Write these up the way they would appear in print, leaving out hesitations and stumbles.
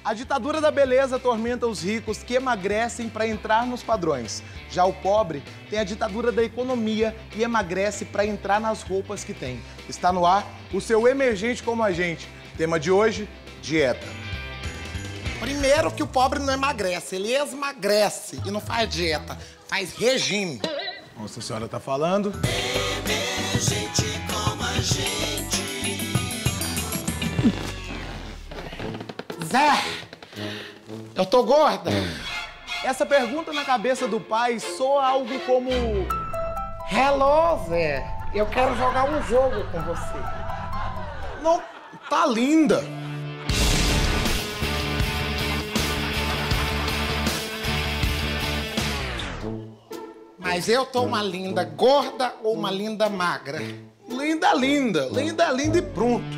A ditadura da beleza atormenta os ricos que emagrecem para entrar nos padrões. Já o pobre tem a ditadura da economia e emagrece para entrar nas roupas que tem. Está no ar o seu Emergente como a Gente. Tema de hoje, dieta. Primeiro que o pobre não emagrece, ele esmagrece e não faz dieta, faz regime. Nossa Senhora está falando. Emergente como a gente. Zé, eu tô gorda. Essa pergunta na cabeça do pai soa algo como... Hello, Zé, eu quero jogar um jogo com você. Não, tá linda. Mas eu tô uma linda gorda ou uma linda magra? Linda, linda. Linda, linda e pronto.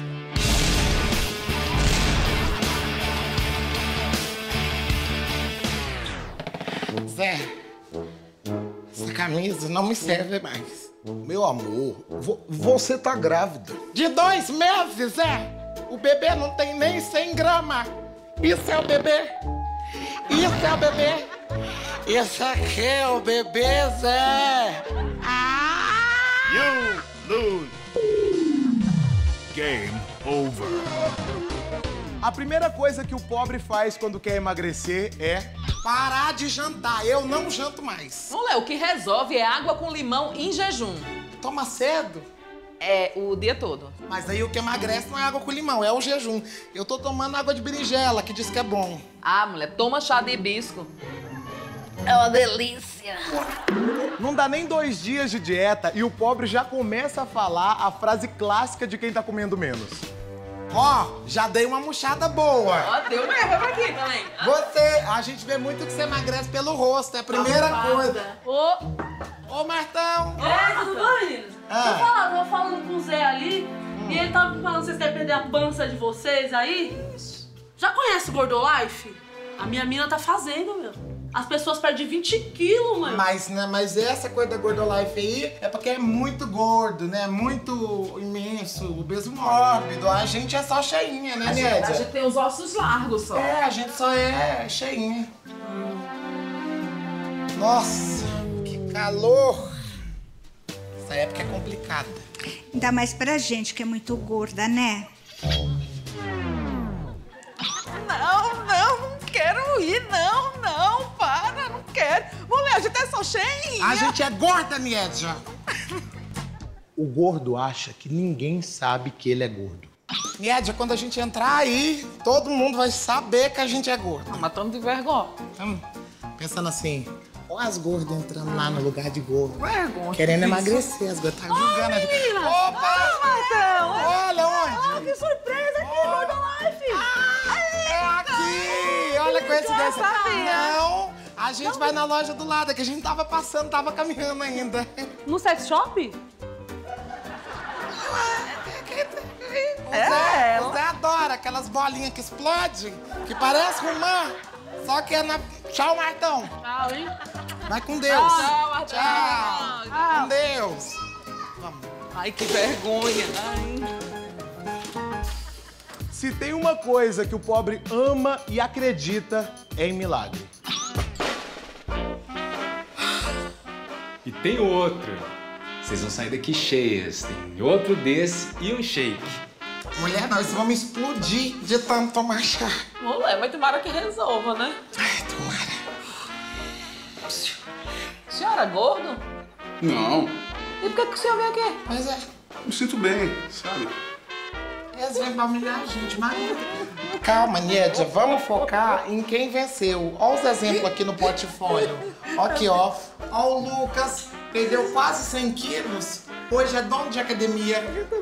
Zé, essa camisa não me serve mais. Meu amor, você tá grávida. De 2 meses, Zé. O bebê não tem nem 100 gramas. Isso é o bebê. Isso é o bebê. Isso aqui é o bebê, Zé. You lose. Game over. A primeira coisa que o pobre faz quando quer emagrecer é... parar de jantar. Eu não janto mais. Não, Léo, o que resolve é água com limão em jejum. Toma cedo. É, o dia todo. Mas aí o que emagrece não é água com limão, é o jejum. Eu tô tomando água de berinjela, que diz que é bom. Ah, mulher, toma chá de hibisco. É uma delícia. Não dá nem 2 dias de dieta e o pobre já começa a falar a frase clássica de quem tá comendo menos. Ó, já dei uma murchada boa. Ó, deu mesmo, vai pra aqui também. A gente vê muito que você emagrece pelo rosto, é a primeira coisa. Ô, Martão. Tudo bom, meninas? Tava falando com o Zé ali e ele tava falando que vocês querem perder a pança de vocês aí. Já conhece o Gordolife? A minha mina tá fazendo, meu. As pessoas perdem 20 quilos, mano. Mas essa coisa da Gordolife aí é porque é muito gordo, né? Muito imenso, obeso mórbido. A gente é só cheinha, né, Nédia? A gente tem os ossos largos só. É, a gente só é cheinha. Nossa, que calor. Essa época é complicada. Ainda mais pra gente que é muito gorda, né? Não quero ir, não, para, não quero. Mulher, a gente é só cheinha. A gente é gorda, Nédia. O gordo acha que ninguém sabe que ele é gordo. Nédia, quando a gente entrar aí, todo mundo vai saber que a gente é gordo. Matando de vergonha. Pensando assim, olha as gordas entrando lá no lugar de gordo. Vergonha. Querendo emagrecer, as gordas tá julgando a gente. Menina. Opa! Martão. Olha onde? Que surpresa aqui, Gordolife! É aqui! Olha a coincidência. sabia. Não, a gente vai na loja do lado, que a gente tava passando, tava caminhando ainda. No sex shop? O Zé adora aquelas bolinhas que explodem, que parece romã, só que é na... Tchau, Martão. Tchau, hein? Vai com Deus. Tchau, Martão. Tchau. Com Deus. Vamos. Ai, que vergonha. Se tem uma coisa que o pobre ama e acredita, é em milagre. E tem outro. Vocês vão sair daqui cheias. Tem outro desse e um shake. Mulher, nós vamos explodir de tanto tomar chá. Mulher, mas tomara que resolva, né? Ai, tomara. A senhora é gordo? Não, E por que o senhor veio aqui? Pois é. me sinto bem, sabe? Eles vêm pra humilhar a gente, mas... Calma, Nédia, vamos focar em quem venceu. Olha os exemplos aqui no portfólio. Aqui, ó. Ó o Lucas, perdeu quase 100 quilos. Hoje é dono de academia.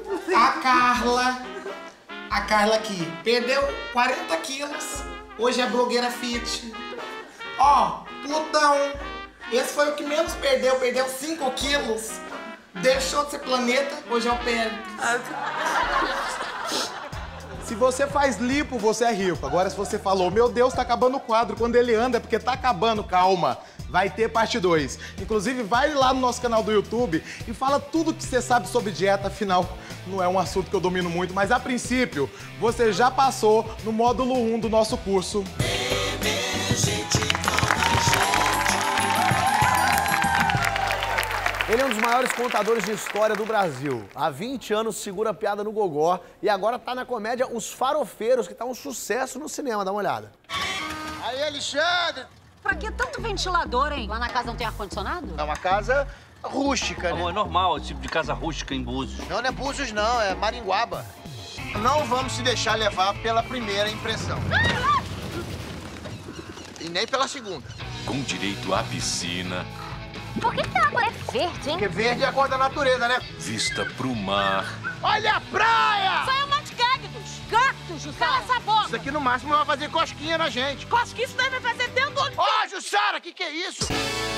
A Carla aqui, perdeu 40 quilos. Hoje é blogueira fit. Ó, Plutão. Esse foi o que menos perdeu 5 quilos. Deixou de ser planeta, hoje é o Pérez. Se você faz lipo, você é rico. Agora, se você falou, meu Deus, tá acabando o quadro, quando ele anda é porque tá acabando, calma. Vai ter parte 2. Inclusive, vai lá no nosso canal do YouTube e fala tudo que você sabe sobre dieta. Afinal, não é um assunto que eu domino muito, mas a princípio, você já passou no módulo 1 do nosso curso. Ele é um dos maiores contadores de história do Brasil. Há 20 anos segura a piada no gogó e agora tá na comédia Os Farofeiros, que tá um sucesso no cinema. Dá uma olhada. Aí, Alexandre! Pra que tanto ventilador, hein? Lá na casa não tem ar-condicionado? É uma casa rústica, né? Amor, é normal esse tipo de casa rústica em Búzios. Não, não é Búzios, não. É Maringuaba. Não vamos se deixar levar pela primeira impressão. E nem pela segunda. Com direito à piscina. Por que a água é verde, hein? Porque verde é a cor da natureza, né? Vista pro mar. Olha a praia! Isso aí é um monte de cactos! Cactos, Jussara! Cala essa boca! Isso aqui no máximo vai fazer cosquinha na gente. Cosquinha isso daí vai fazer dentro do... Ó, Jussara, que é isso?